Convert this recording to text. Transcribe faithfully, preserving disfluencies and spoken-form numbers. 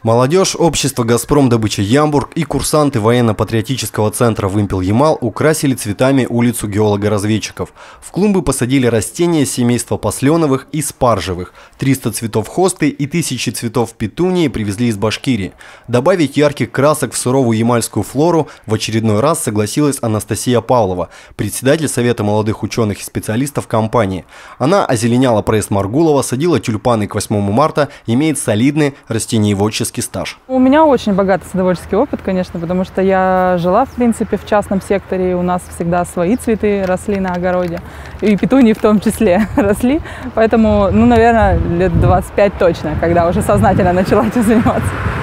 Молодежь общества «Газпром Добыча Ямбург» и курсанты военно-патриотического центра «Вымпел-Ямал» украсили цветами улицу геолога-разведчиков. В клумбы посадили растения семейства посленовых и спаржевых. триста цветов хосты и тысячи цветов петунии привезли из Башкирии. Добавить ярких красок в суровую ямальскую флору в очередной раз согласилась Анастасия Павлова, председатель Совета молодых ученых и специалистов компании. Она озеленяла проезд Маргулова, садила тюльпаны к восьмому марта, имеет солидный растениеводческий стаж. У меня очень богатый садоводческий опыт, конечно, потому что я жила, в принципе, в частном секторе, у нас всегда свои цветы росли на огороде, и петунии в том числе росли, поэтому, ну, наверное, лет двадцать пять точно, когда уже сознательно начала этим заниматься.